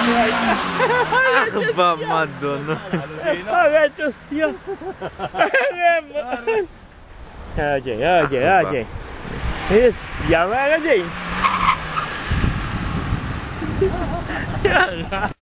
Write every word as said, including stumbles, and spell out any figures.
Ach, Madonna. Ragazzi, stia. Oggi, oggi, oggi. E stiamo ragazzi.